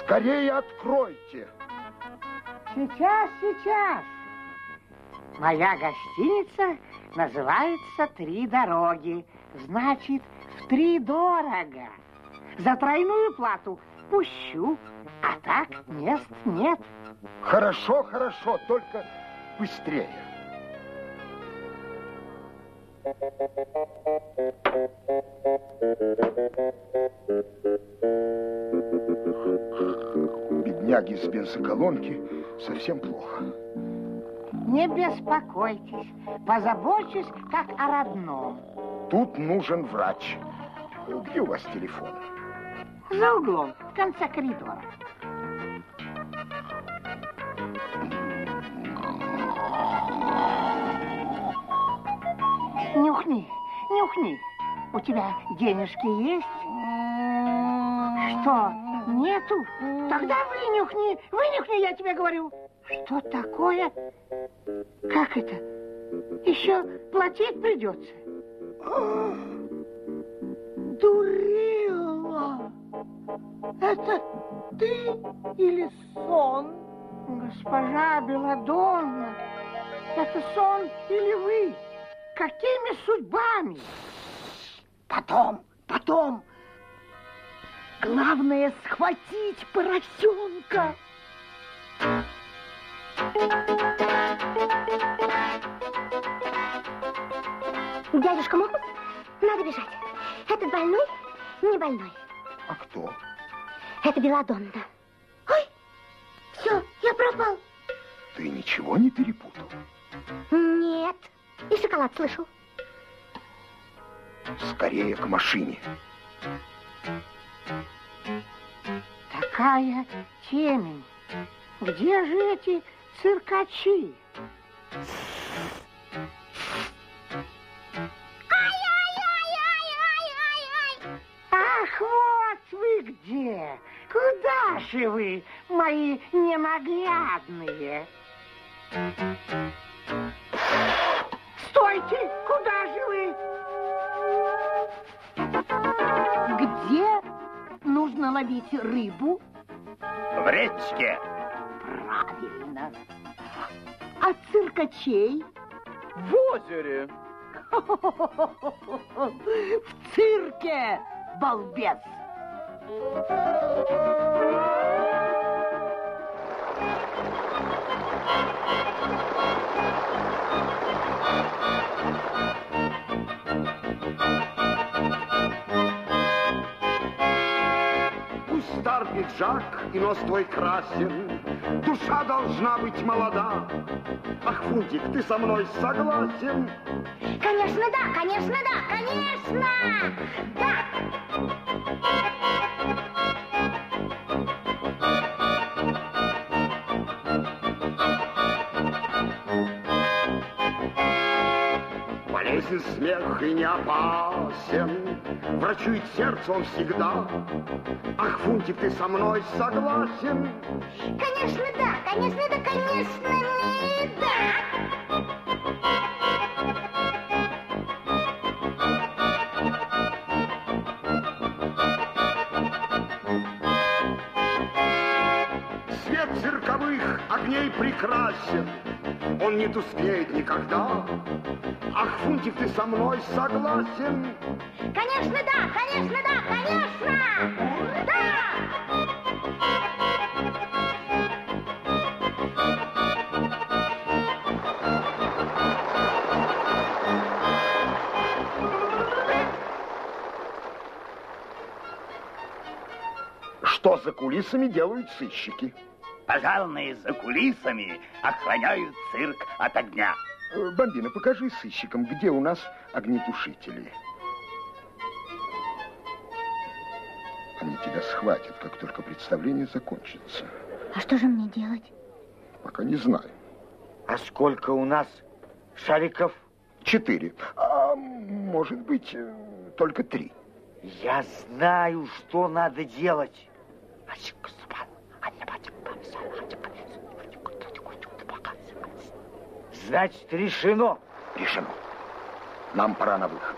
Скорее откройте. Сейчас, сейчас. Моя гостиница называется «Три дороги». Значит, втридорого. За тройную плату пущу, а так мест нет. Хорошо, хорошо, только быстрее. Бедняги с бензоколонки совсем плохо. Не беспокойтесь, позабочусь как о родном. Тут нужен врач. Где у вас телефон? За углом, в конце коридора. Нюхни, нюхни. У тебя денежки есть? Что, нету? Тогда вынюхни, я тебе говорю. Что такое? Как это? Еще платить придется. Дурила! Это ты или сон? Госпожа Беладонна, это сон или вы? Какими судьбами? Потом. Главное схватить поросенка. Дядюшка Мопус, надо бежать. Этот больной, не больной. А кто? Это Беладонна. Ой, все, я пропал. Ты ничего не перепутал? Нет. И шоколад слышал. Скорее к машине. Такая темень. Где же эти циркачи? Ах, вот вы где! Куда же вы, мои ненаглядные? Стойте! Куда же вы? Где нужно ловить рыбу? В речке. Правильно. А циркачей? В озере. В цирке, балбес. Пусть стар пиджак и нос твой красен, душа должна быть молода. Ах, Фунтик, ты со мной согласен? Конечно, да, конечно, да, конечно! Да! Болезнь, смех и не опасен, врачует сердце он всегда. Ах, Фунтик, ты со мной согласен? Конечно, да, конечно, да, конечно, да! Свет цирковых огней прекрасен, он не тускнеет никогда. Ах, Фунтик, ты со мной согласен? Конечно, да, конечно, да, конечно! Да! Что за кулисами делают сыщики? Пожарные за кулисами охраняют цирк от огня. Бомбина, покажи сыщикам, где у нас огнетушители. Они тебя схватят, как только представление закончится. А что же мне делать? Пока не знаю. А сколько у нас шариков? 4. А может быть, только 3. Я знаю, что надо делать. Значит, решено. Решено. Нам пора на выход.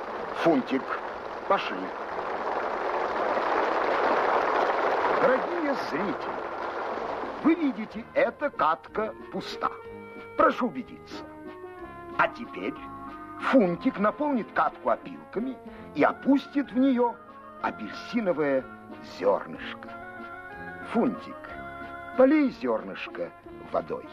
Фунтик, пошли. Дорогие Внимание, зрители! Вы видите, эта катка пуста. Прошу убедиться. А теперь Фунтик наполнит катку опилками и опустит в нее апельсиновое зернышко. Фунтик, полей зернышко водой.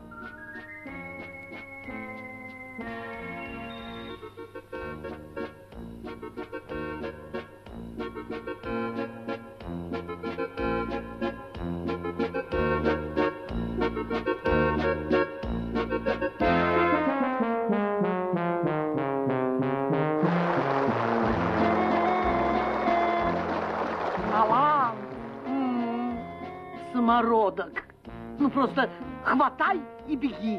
Самородок. Ну, просто хватай и беги.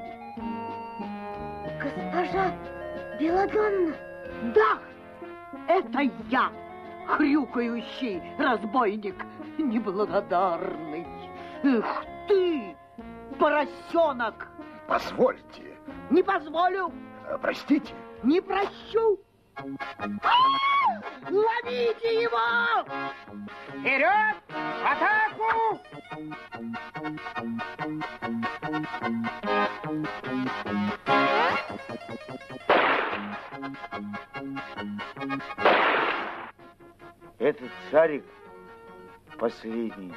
Госпожа Беладонна. Да, это я, хрюкающий разбойник неблагодарный. Эх ты, поросенок. Позвольте. Не позволю. Простите. Не прощу. Ловите его! Вперед! В атаку! Этот царик последний.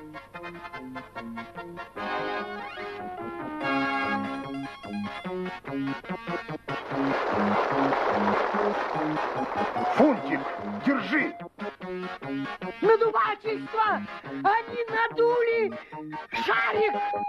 Фунтик, держи! Надувательство! Они надули шарик!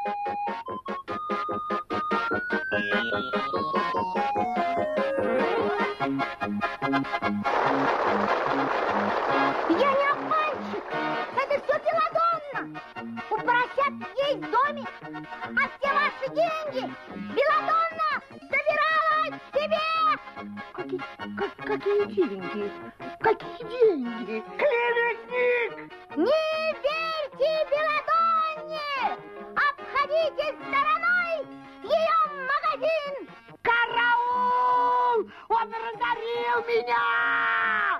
Я не обманщик. Это все Беладонна. У поросят есть домик, а все ваши деньги Беладонна забирала себе. Какие деньги? Какие деньги? Клеветник! Не верьте Беладонне! Обходите стороной ее магазин! Караул! Он разорил меня!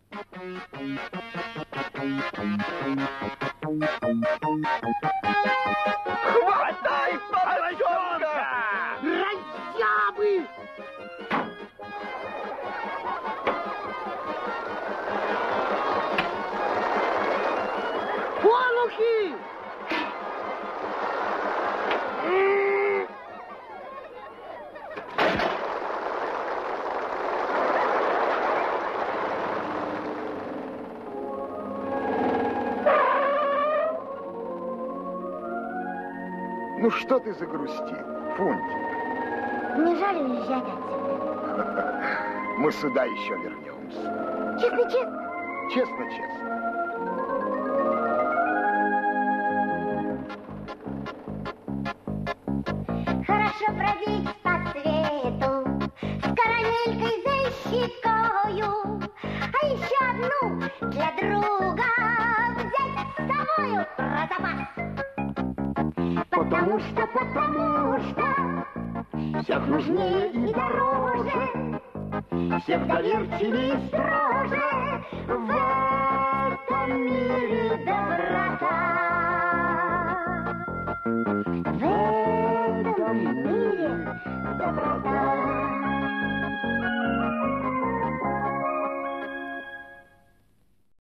Хватай поросенка! Разъябы! Олухи! Ну что ты загрустил, Фунтик? Не жаль уезжать отсюда. Мы сюда еще вернемся. Честно-честно. Честно-честно. Хорошо бродить по свету с карамелькой за щекою, а еще одну для друга взять с собою про запас. Потому что всех нужнее и дороже, всех доверчивее и строже в этом мире доброта. В